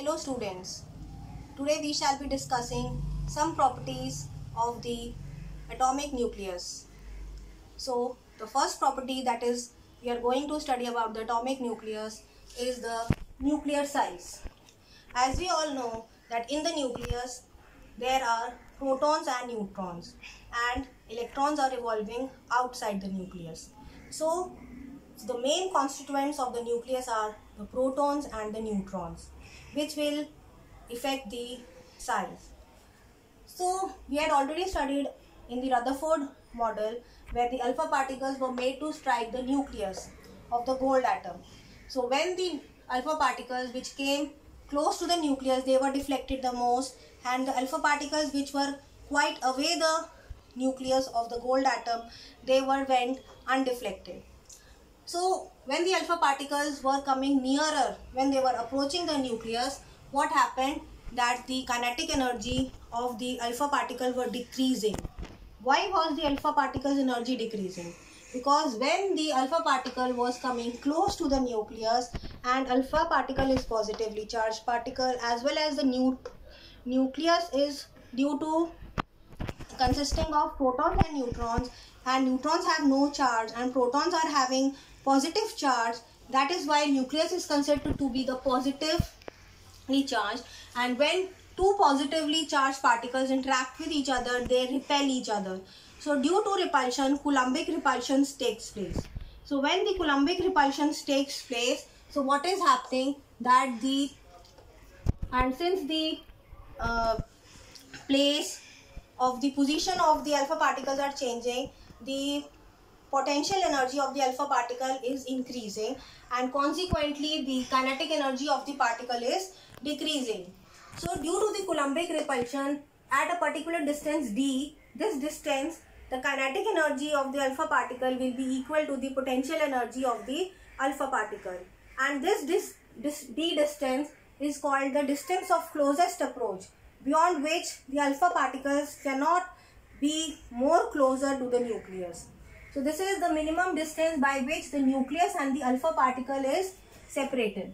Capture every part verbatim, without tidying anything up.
Hello students, today we shall be discussing some properties of the atomic nucleus. So the first property that is we are going to study about the atomic nucleus is the nuclear size. As we all know that in the nucleus there are protons and neutrons and electrons are revolving outside the nucleus. So the main constituents of the nucleus are the protons and the neutrons, which will affect the size. So we had already studied in the Rutherford model where the alpha particles were made to strike the nucleus of the gold atom. So when the alpha particles which came close to the nucleus, they were deflected the most, and the alpha particles which were quite away the nucleus of the gold atom, they were went undeflected. So when the alpha particles were coming nearer, when they were approaching the nucleus, what happened? That the kinetic energy of the alpha particle were decreasing. Why was the alpha particle's energy decreasing? Because when the alpha particle was coming close to the nucleus, and alpha particle is positively charged particle, as well as the nu nucleus is due to consisting of protons and neutrons, and neutrons have no charge and protons are having positive charge. That is why nucleus is considered to be the positively charged, and when two positively charged particles interact with each other, they repel each other. So due to repulsion, Coulombic repulsion takes place. So when the Coulombic repulsion takes place, so what is happening? That the and since the uh, place of the position of the alpha particles are changing, the potential energy of the alpha particle is increasing, and consequently the kinetic energy of the particle is decreasing. So due to the Coulombic repulsion at a particular distance d, this distance, the kinetic energy of the alpha particle will be equal to the potential energy of the alpha particle, and this, this, this d distance is called the distance of closest approach, beyond which the alpha particles cannot be more closer to the nucleus. So this is the minimum distance by which the nucleus and the alpha particle is separated.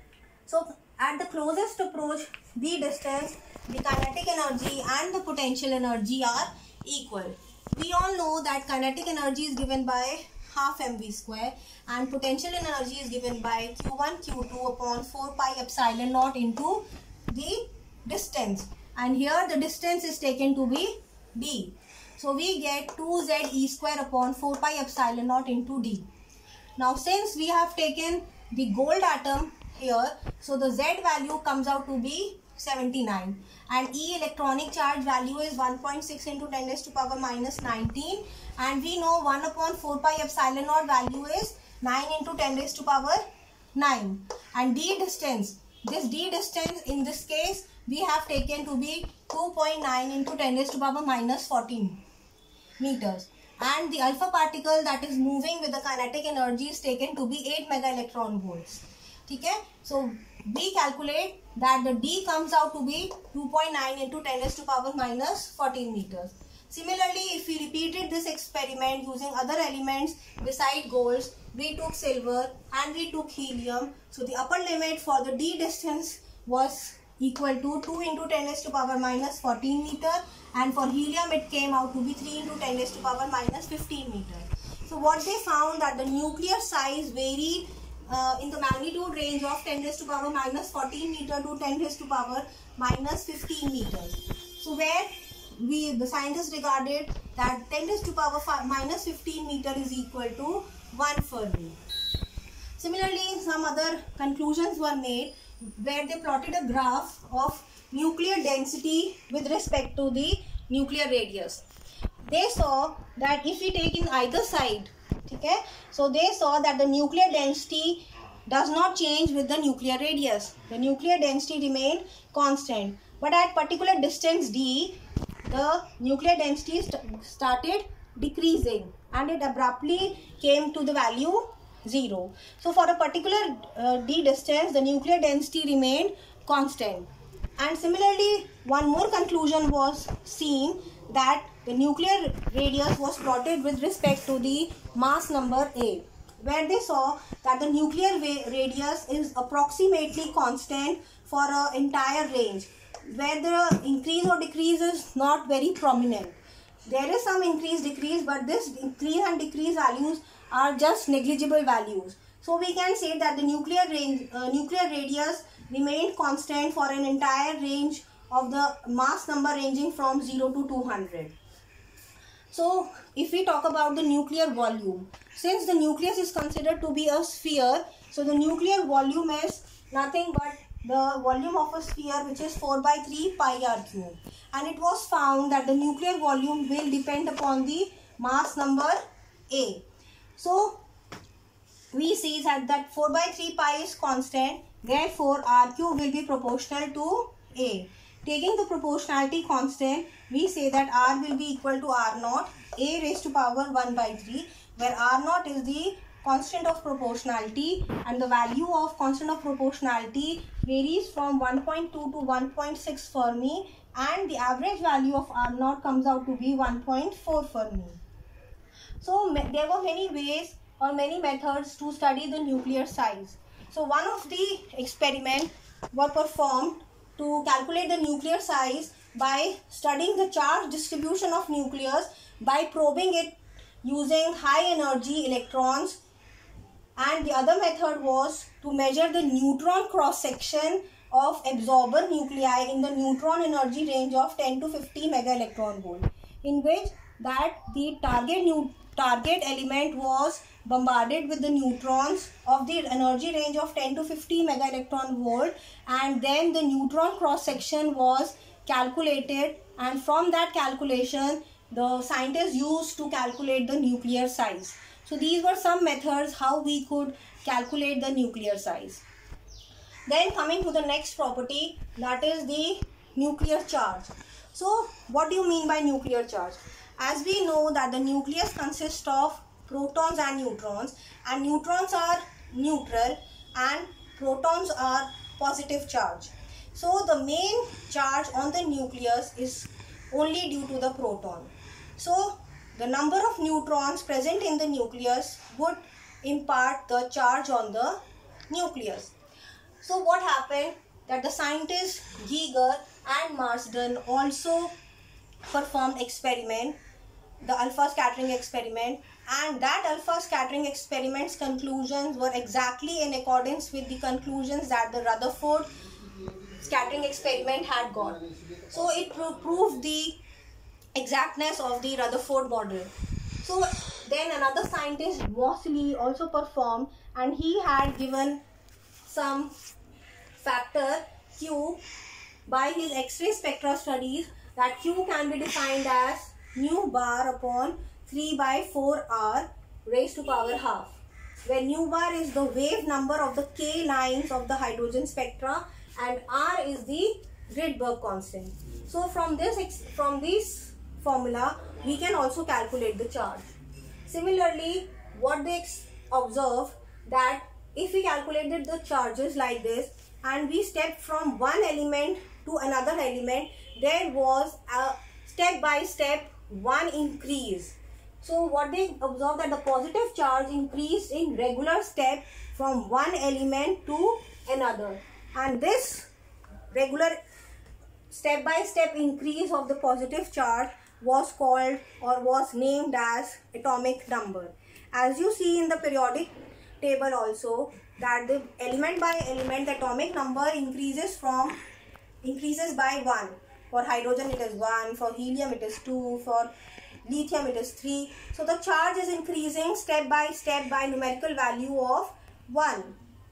So at the closest approach, the distance, the kinetic energy and the potential energy are equal. We all know that kinetic energy is given by half mv square and potential energy is given by q one q two upon four pi epsilon naught into the distance, and here the distance is taken to be d. So we get two z e square upon four pi epsilon naught into d. Now since we have taken the gold atom here, so the z value comes out to be seventy-nine, and E electronic charge value is one point six into ten raised to power minus nineteen, and we know one upon four pi epsilon naught value is nine into ten raised to power nine, and d distance, this d distance in this case we have taken to be two point nine into ten raised to power minus fourteen meters, and the alpha particle that is moving with the kinetic energy is taken to be eight mega electron volts. Okay, so we calculate that the d comes out to be two point nine into ten raised to power minus fourteen meters. Similarly, if we repeated this experiment using other elements beside gold, we took silver and we took helium. So the upper limit for the d distance was equal to two into ten raised to power minus fourteen meter, and for helium it came out to be three into ten raised to power minus fifteen meter. So what they found that the nuclear size varied uh, in the magnitude range of ten raised to power minus fourteen meter to ten raised to power minus fifteen meters. So where we the scientists regarded that ten raised to power minus fifteen meter is equal to one Fermi. Similarly, some other conclusions were made where they plotted a graph of nuclear density with respect to the nuclear radius. They saw that if we take in either side, okay, so they saw that the nuclear density does not change with the nuclear radius. The nuclear density remained constant, but at particular distance d, the nuclear density st started decreasing and it abruptly came to the value zero. So for a particular uh, d distance, the nuclear density remained constant. And similarly, one more conclusion was seen that the nuclear radius was plotted with respect to the mass number A. where they saw that the nuclear radius is approximately constant for an entire range, where the increase or decrease is not very prominent. There is some increase decrease, but this increase and decrease values are just negligible values. So we can say that the nuclear range, uh, nuclear radius remained constant for an entire range of the mass number ranging from zero to two hundred. So if we talk about the nuclear volume, since the nucleus is considered to be a sphere, so the nuclear volume is nothing but the volume of a sphere, which is four by three pi r cube. And it was found that the nuclear volume will depend upon the mass number A. So we see that, that four by three pi is constant, therefore R cube will be proportional to A. Taking the proportionality constant, we say that R will be equal to R naught, A raised to power one by three, where R naught is the constant of proportionality, and the value of constant of proportionality varies from one point two to one point six Fermi, and the average value of R naught comes out to be one point four Fermi. So there were many ways or many methods to study the nuclear size. So one of the experiments were performed to calculate the nuclear size by studying the charge distribution of nucleus by probing it using high energy electrons, and the other method was to measure the neutron cross section of absorber nuclei in the neutron energy range of ten to fifty mega electron volt, in which that the target new target element was bombarded with the neutrons of the energy range of ten to fifty mega electron volt, and then the neutron cross section was calculated, and from that calculation the scientists used to calculate the nuclear size. So these were some methods how we could calculate the nuclear size. Then coming to the next property, that is the nuclear charge. So what do you mean by nuclear charge? As we know that the nucleus consists of protons and neutrons, and neutrons are neutral and protons are positive charge. So the main charge on the nucleus is only due to the proton. So the number of neutrons present in the nucleus would impart the charge on the nucleus. So what happened that the scientists Geiger and Marsden also performed experiment, the alpha scattering experiment, and that alpha scattering experiment's conclusions were exactly in accordance with the conclusions that the Rutherford scattering experiment had got. So it proved the exactness of the Rutherford model. So then another scientist, Moseley, also performed, and he had given some factor Q by his X-ray spectra studies, that Q can be defined as nu bar upon three by four R raised to power half, where nu bar is the wave number of the K lines of the hydrogen spectra and R is the Rydberg constant. So from this from this formula we can also calculate the charge. Similarly, what they observe that if we calculated the charges like this and we step from one element to another element, there was a step by step one increase. So what they observed that the positive charge increased in regular step from one element to another, and this regular step by step increase of the positive charge was called or was named as atomic number. As you see in the periodic table also, that the element by element the atomic number increases from increases by one. For hydrogen it is one, for helium it is two, for lithium it is three. So the charge is increasing step by step by numerical value of one.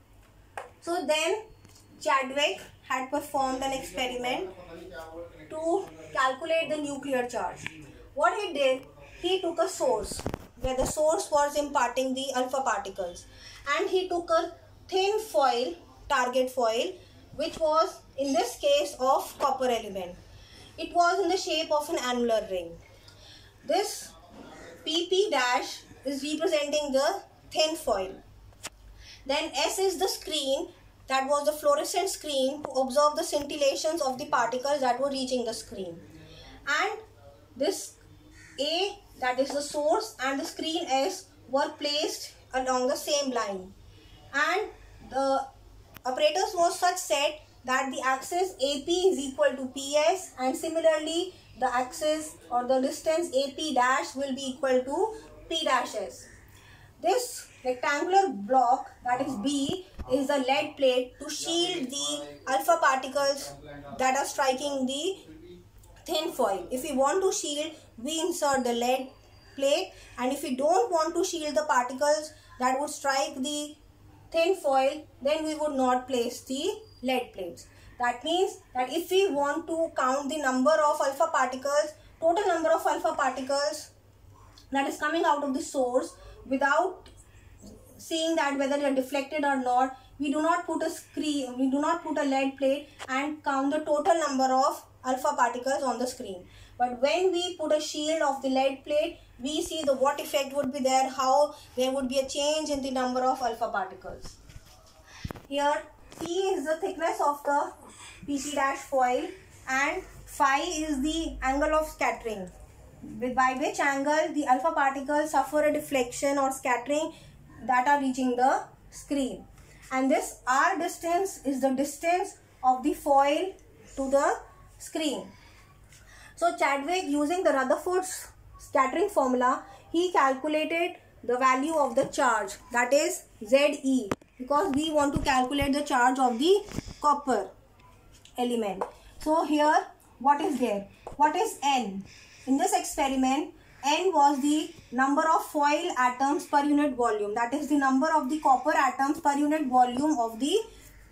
So then Chadwick had performed an experiment to calculate the nuclear charge. What he did, he took a source where the source was imparting the alpha particles, and he took a thin foil, target foil, which was in this case of copper element. It was in the shape of an annular ring. This P P dash is representing the thin foil. Then S is the screen, that was the fluorescent screen to observe the scintillations of the particles that were reaching the screen. And this A, that is the source, and the screen S were placed along the same line, and the apparatus was such set that the axis A P is equal to P S, and similarly the axis or the distance A P dash will be equal to P dash S. This rectangular block, that is B, is the lead plate to shield the alpha particles that are striking the thin foil. If we want to shield, we insert the lead plate, and if we don't want to shield the particles that would strike the thin foil, then we would not place the lead plates. That means that if we want to count the number of alpha particles, total number of alpha particles that is coming out of the source, without seeing that whether they are deflected or not, we do not put a screen, we do not put a lead plate and count the total number of alpha particles on the screen. But when we put a shield of the lead plate, we see the what effect would be there, how there would be a change in the number of alpha particles. Here P is the thickness of the P C dash foil, and phi is the angle of scattering, with by which angle the alpha particles suffer a deflection or scattering that are reaching the screen. And this R distance is the distance of the foil to the screen. So Chadwick, using the Rutherford's scattering formula, he calculated the value of the charge, that is Z E, because we want to calculate the charge of the copper element. So here what is there? What is N? In this experiment, N was the number of foil atoms per unit volume, that is the number of the copper atoms per unit volume of the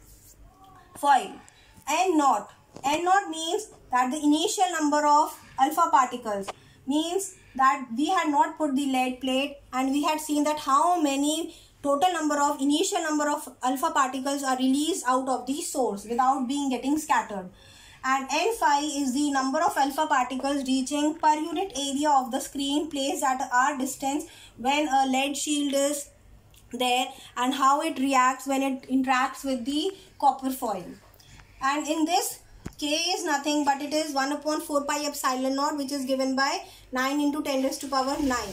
foil. N naught. N naught means that the initial number of alpha particles, means that we had not put the lead plate and we had seen that how many total number of initial number of alpha particles are released out of the source without being getting scattered. And N phi is the number of alpha particles reaching per unit area of the screen placed at R distance when a lead shield is there, and how it reacts when it interacts with the copper foil. And in this, K is nothing but it is one upon four pi epsilon naught, which is given by nine into ten raised to power nine.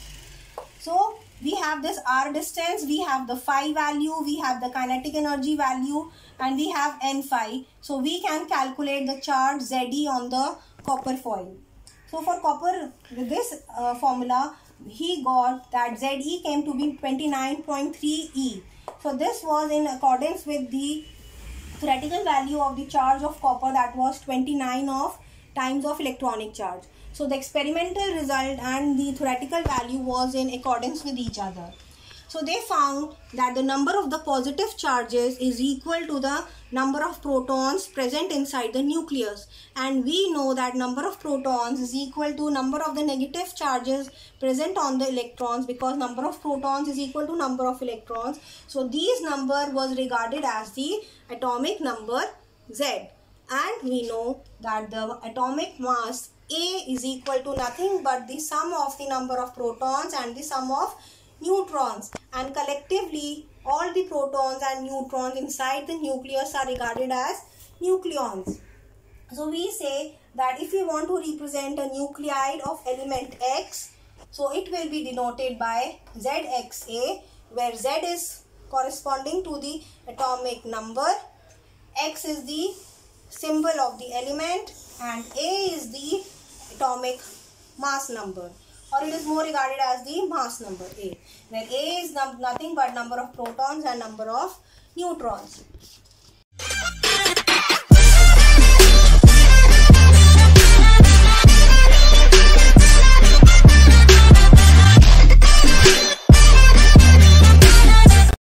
So we have this R distance, we have the phi value, we have the kinetic energy value, and we have N phi. So we can calculate the charge Z E on the copper foil. So for copper, with this uh, formula, he got that Z E came to be twenty-nine point three E. So this was in accordance with the theoretical value of the charge of copper, that was twenty-nine of times of electronic charge. So the experimental result and the theoretical value was in accordance with each other. So they found that the number of the positive charges is equal to the number of protons present inside the nucleus, and we know that number of protons is equal to number of the negative charges present on the electrons, because number of protons is equal to number of electrons. So this number was regarded as the atomic number Z, and we know that the atomic mass A is equal to nothing but the sum of the number of protons and the sum of neutrons, and collectively all the protons and neutrons inside the nucleus are regarded as nucleons. So we say that if we want to represent a nuclide of element X, so it will be denoted by Z X A, where Z is corresponding to the atomic number, X is the symbol of the element, and A is the atomic mass number, or it is more regarded as the mass number A, where A is nothing but number of protons and number of neutrons.